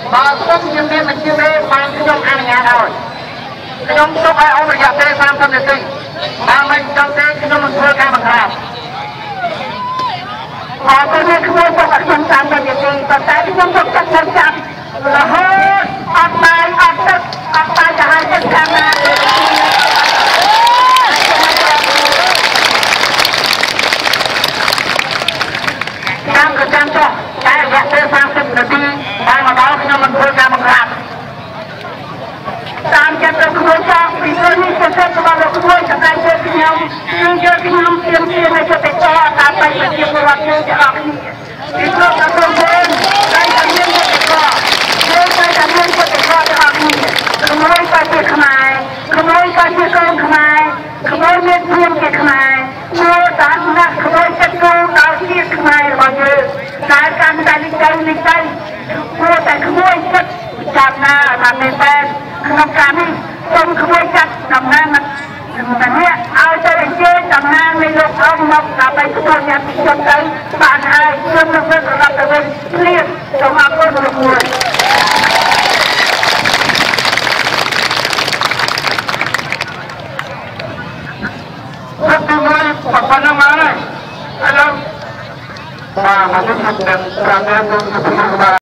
បើខ្ញុំជំនាញមិនជឿទេបានខ្ញុំអនុញ្ញាតឲ្យខ្ញុំទុកឲ្យអស់រយៈពេល30នាទីបើមិនចង់ទេខ្ញុំនឹងធ្វើការបង្ក្រាបបើពេលខ្ញុំទុកឲ្យខ្ញុំ30នាទីប៉ុន្តែខ្ញុំទុកចិត្តចាប់រហូតអត់បាយអត់ទឹកអត់បាយទៅឲ្យទឹកតាមណាចាំក៏ចាំចុះតែរយៈពេល30នាទីហើយមកដល់ខ្ញុំនឹងធ្វើការបង្ក្រាបតាមចិត្តរបស់ខ្ញុំពីព្រោះនេះជាសិទ្ធិរបស់ខ្ញុំសម្រាប់យើងខ្ញុំយើងខ្ញុំទាមទារឲ្យទៅតតាមបេតិកភណ្ឌរដ្ឋយើងទាំងអស់គ្នាពីព្រោះតែខ្ញុំតែតែមានចិត្តយើងតែតែមានចិត្តទាំងអស់គ្នាខ្ញុំមិនតែជាខ្មែរខ្ញុំតែជាកូនខ្មែរខ្ញុំមានភូមិជាខ្មែរចូលតាមណាស់ខ្ញុំចិត្តគោលដល់ជាខ្មែររបស់យើងតែកាន់តែនេះទៅព្រោះតែខ្ញុំចិត្តចាប់ណាតាមនេះតែក្នុងការនេះសូមក្មួយចាត់ដំណើរមកតែនេះឲ្យទៅអញ្ជើញដំណើរនៃលោកអង្គមកដើម្បីទទួលញាតិជនទៅបានហើយខ្ញុំនឹងវិលត្រឡប់ទៅវិញព្រាបសូមអរគុណលោកមួយបាទប៉ុណ្ណឹងមកហើយឥឡូវបាទមកถึงจุดเด่นการเรียนรู้